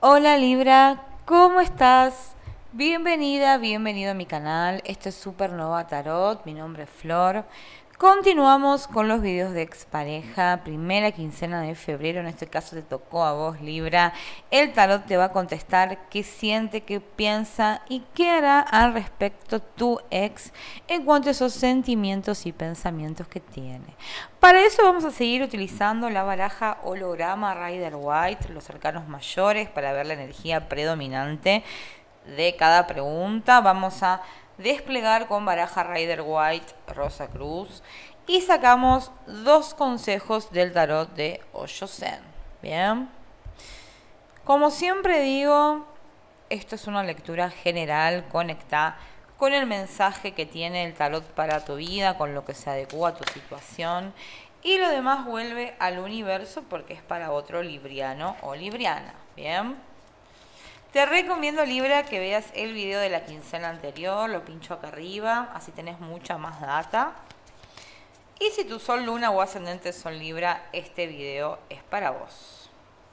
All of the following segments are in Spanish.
Hola Libra, ¿cómo estás? Bienvenida, bienvenido a mi canal. Esto es Supernova Tarot, mi nombre es Flor. Continuamos con los videos de expareja, primera quincena de febrero, en este caso te tocó a vos Libra. El tarot te va a contestar qué siente, qué piensa y qué hará al respecto tu ex en cuanto a esos sentimientos y pensamientos que tiene. Para eso vamos a seguir utilizando la baraja holograma Rider White, los arcanos mayores, para ver la energía predominante de cada pregunta. Vamos a desplegar con baraja Rider White Rosa Cruz y sacamos dos consejos del tarot de Osho Zen. Bien, como siempre digo, esto es una lectura general, conecta con el mensaje que tiene el tarot para tu vida, con lo que se adecua a tu situación, y lo demás vuelve al universo porque es para otro libriano o libriana. Bien, te recomiendo, Libra, que veas el video de la quincena anterior, lo pincho acá arriba, así tenés mucha más data. Y si tu sol, luna o ascendente son Libra, este video es para vos.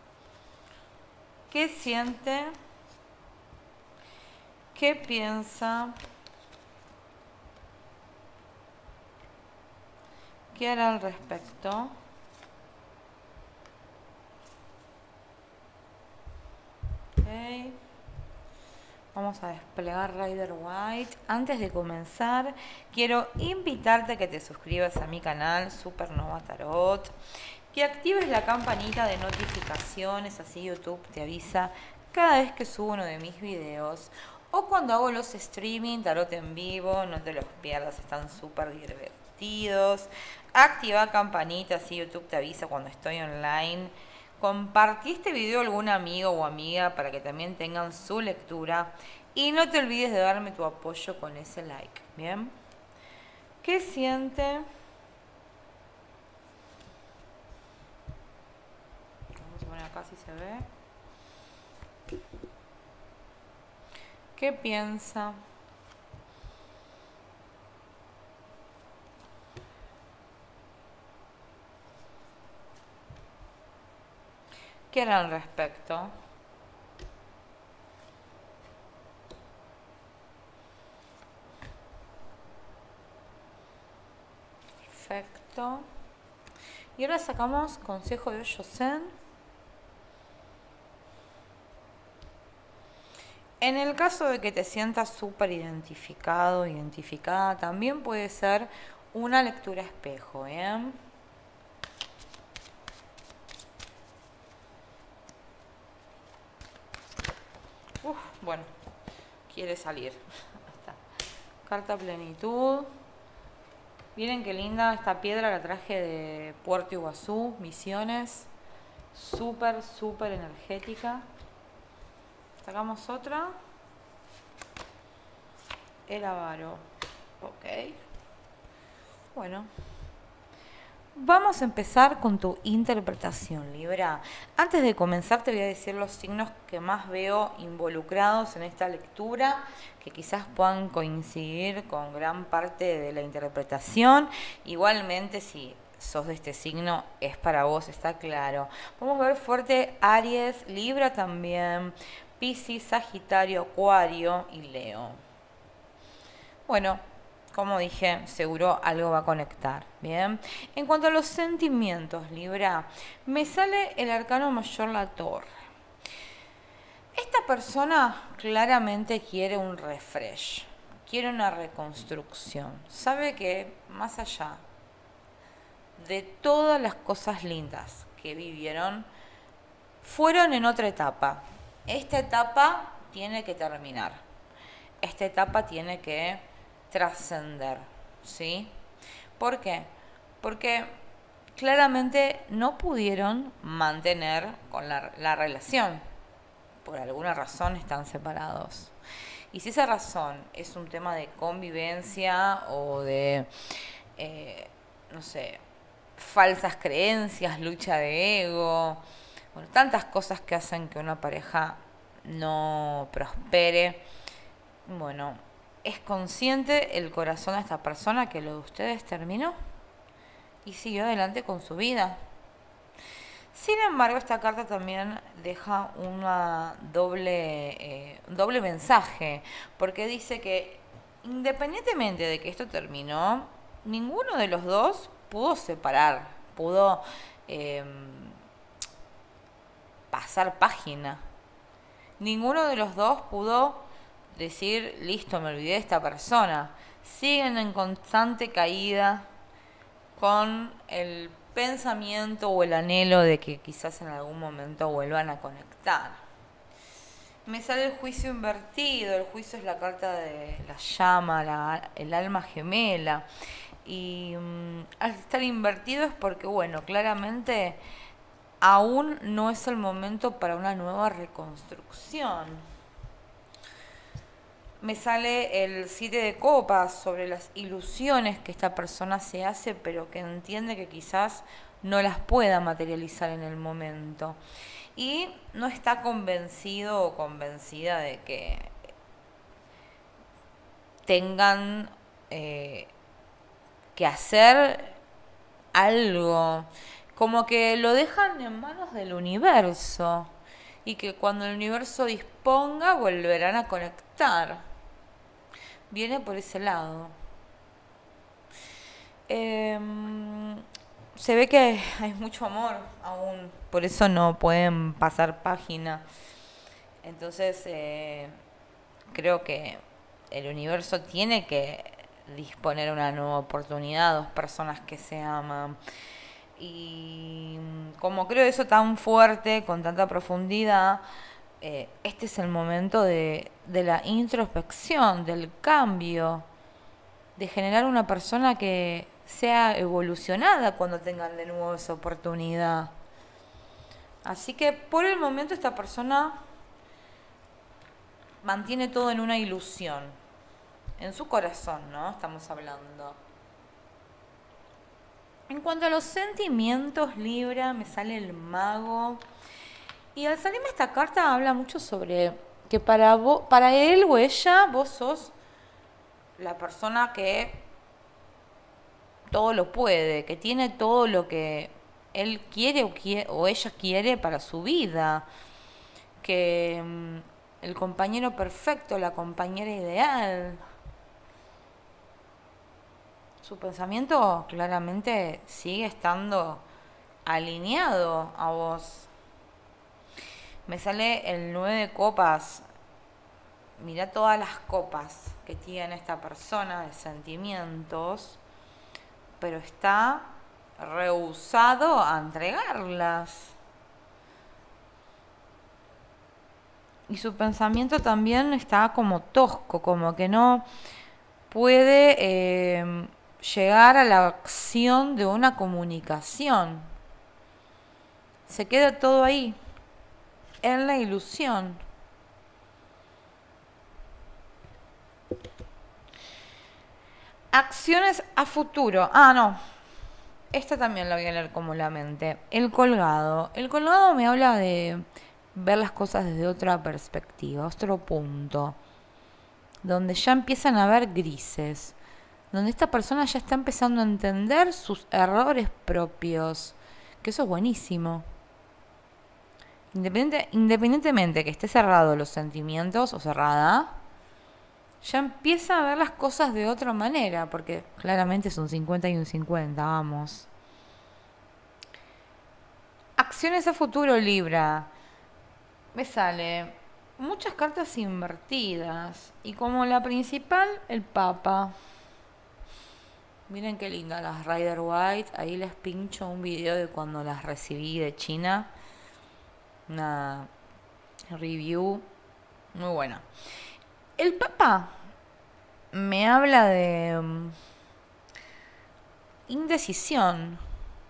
¿Qué siente? ¿Qué piensa? ¿Qué hará al respecto? Okay. Vamos a desplegar Rider White. Antes de comenzar, quiero invitarte a que te suscribas a mi canal Supernova Tarot, que actives la campanita de notificaciones, así YouTube te avisa cada vez que subo uno de mis videos o cuando hago los streaming tarot en vivo. No te los pierdas, están súper divertidos. Activa campanita, así YouTube te avisa cuando estoy online. Compartí este video a algún amigo o amiga para que también tengan su lectura. Y no te olvides de darme tu apoyo con ese like. ¿Bien? ¿Qué siente? Vamos a poner acá si se ve. ¿Qué piensa? ¿Qué hará al respecto? Perfecto. Y ahora sacamos consejo de Osho Zen. En el caso de que te sientas súper identificado, identificada, también puede ser una lectura espejo, ¿bien? Bueno, quiere salir. Carta plenitud. Miren qué linda esta piedra, la traje de Puerto Iguazú, Misiones. Súper, súper energética. Sacamos otra. El avaro. Ok. Bueno. Vamos a empezar con tu interpretación, Libra. Antes de comenzar te voy a decir los signos que más veo involucrados en esta lectura, que quizás puedan coincidir con gran parte de la interpretación. Igualmente, si sos de este signo, es para vos, está claro. Vamos a ver fuerte Aries, Libra también, Piscis, Sagitario, Acuario y Leo. Bueno, como dije, seguro algo va a conectar, ¿bien? En cuanto a los sentimientos, Libra, me sale el arcano mayor, la Torre. Esta persona claramente quiere un refresh, quiere una reconstrucción. Sabe que más allá de todas las cosas lindas que vivieron, fueron en otra etapa. Esta etapa tiene que terminar. Esta etapa tiene que trascender, ¿sí? ¿Por qué? Porque claramente no pudieron mantener con la relación. Por alguna razón están separados. Y si esa razón es un tema de convivencia o de, no sé, falsas creencias, lucha de ego, bueno, tantas cosas que hacen que una pareja no prospere, bueno, ¿es consciente el corazón de esta persona que lo de ustedes terminó? Y siguió adelante con su vida. Sin embargo, esta carta también deja un doble mensaje, porque dice que independientemente de que esto terminó, ninguno de los dos pudo separar, pudo eh, pasar página. Ninguno de los dos pudo decir, listo, me olvidé de esta persona. Siguen en constante caída con el pensamiento o el anhelo de que quizás en algún momento vuelvan a conectar. Me sale el juicio invertido. El juicio es la carta de la llama, el alma gemela. Y al estar invertido es porque, bueno, claramente aún no es el momento para una nueva reconstrucción. Me sale el 7 de copas sobre las ilusiones que esta persona se hace, pero que entiende que quizás no las pueda materializar en el momento. Y no está convencido o convencida de que tengan que hacer algo. Como que lo dejan en manos del universo. Y que cuando el universo disponga volverán a conectar. Viene por ese lado. Se ve que hay mucho amor aún, por eso no pueden pasar página. Entonces creo que el universo tiene que disponer una nueva oportunidad a dos personas que se aman. Y como creo eso tan fuerte, con tanta profundidad, este es el momento de la introspección, del cambio, de generar una persona que sea evolucionada cuando tengan de nuevo esa oportunidad. Así que por el momento esta persona mantiene todo en una ilusión, en su corazón, ¿no? Estamos hablando. En cuanto a los sentimientos, Libra, me sale el mago. Y al salirme esta carta habla mucho sobre que para él o ella, vos sos la persona que todo lo puede, que tiene todo lo que él quiere o ella quiere para su vida. Que el compañero perfecto, la compañera ideal. Su pensamiento claramente sigue estando alineado a vos. Me sale el 9 de copas. Mirá todas las copas que tiene esta persona de sentimientos, pero está rehusado a entregarlas. Y su pensamiento también está como tosco, como que no puede llegar a la acción de una comunicación. Se queda todo ahí, en la ilusión. Acciones a futuro. Ah, no. Esta también la voy a leer como la mente. El colgado. El colgado me habla de ver las cosas desde otra perspectiva, otro punto. Donde ya empiezan a haber grises. Donde esta persona ya está empezando a entender sus errores propios. Que eso es buenísimo. Independientemente que esté cerrado los sentimientos o cerrada, ya empieza a ver las cosas de otra manera, porque claramente es un 50 y un 50, vamos. Acciones a futuro, Libra. Me sale muchas cartas invertidas y como la principal, el Papa. Miren qué lindas las Rider White. Ahí les pincho un video de cuando las recibí de China. Una review muy buena. El Papa me habla de indecisión,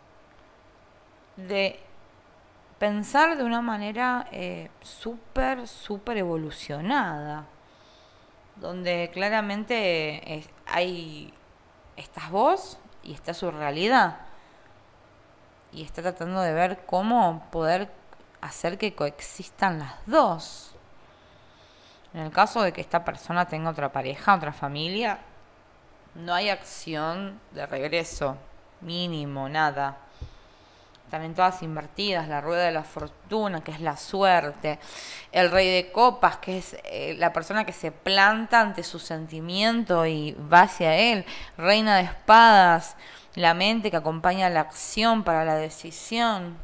de pensar de una manera súper evolucionada, donde claramente estás vos y está su realidad, y está tratando de ver cómo poder hacer que coexistan las dos. En el caso de que esta persona tenga otra pareja, otra familia, no hay acción de regreso, mínimo, nada. están en todas invertidas, la rueda de la fortuna, que es la suerte, el rey de copas, que es la persona que se planta ante su sentimiento y va hacia él, reina de espadas, la mente que acompaña la acción para la decisión.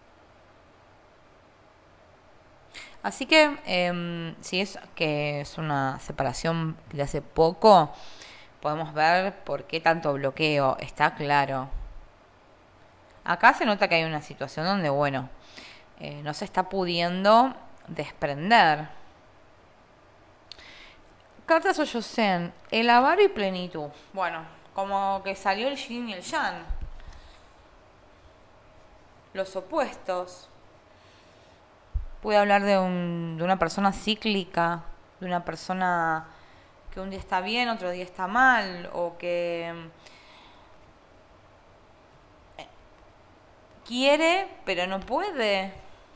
Así que, si es que es una separación de hace poco, podemos ver por qué tanto bloqueo, está claro. Acá se nota que hay una situación donde, bueno, no se está pudiendo desprender. Cartas Oyosen, el avaro y plenitud. Bueno, como que salió el yin y el yang. Los opuestos. Pude hablar de una persona cíclica, de una persona que un día está bien, otro día está mal, o que quiere, pero no puede.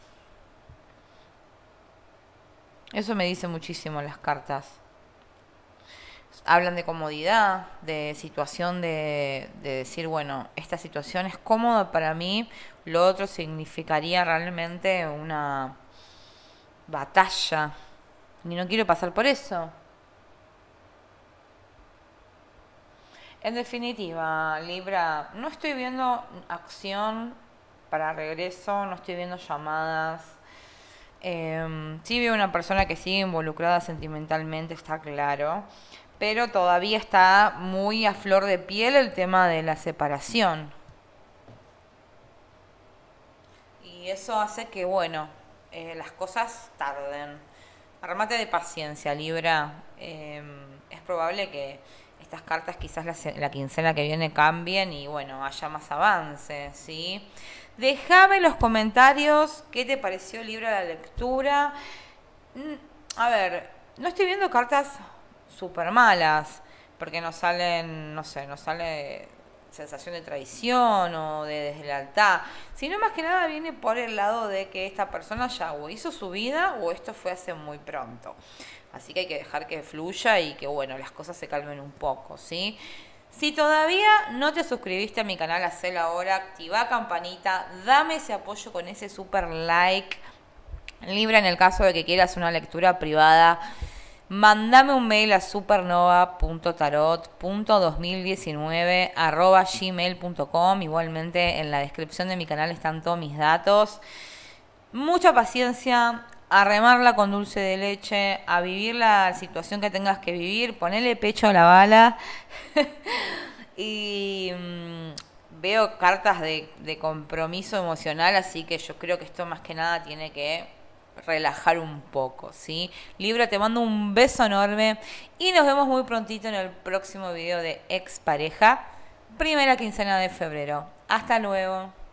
Eso me dice muchísimo las cartas. Hablan de comodidad, de situación de decir, bueno, esta situación es cómoda para mí, lo otro significaría realmente una batalla. Y no quiero pasar por eso. En definitiva, Libra, no estoy viendo acción para regreso, no estoy viendo llamadas. Sí veo una persona que sigue involucrada sentimentalmente, está claro, pero todavía está muy a flor de piel el tema de la separación. Y eso hace que, bueno, las cosas tarden. Armate de paciencia, Libra. Es probable que estas cartas quizás la quincena que viene cambien y, bueno, haya más avances, ¿sí? Déjame en los comentarios qué te pareció, Libra, la lectura. A ver, no estoy viendo cartas súper malas, porque no salen, no sé, no sale sensación de traición o de deslealtad, sino más que nada viene por el lado de que esta persona ya o hizo su vida o esto fue hace muy pronto. Así que hay que dejar que fluya y que, bueno, las cosas se calmen un poco, ¿sí? Si todavía no te suscribiste a mi canal, hacelo ahora, activa campanita, dame ese apoyo con ese super like. Libra, en el caso de que quieras una lectura privada, mándame un mail a supernova.tarot.2019@gmail.com. Igualmente en la descripción de mi canal están todos mis datos. Mucha paciencia, a remarla con dulce de leche, a vivir la situación que tengas que vivir, ponele pecho a la bala. Y veo cartas de compromiso emocional, así que yo creo que esto más que nada tiene que relajar un poco, ¿sí? Libra, te mando un beso enorme y nos vemos muy prontito en el próximo video de Expareja, primera quincena de febrero. Hasta luego.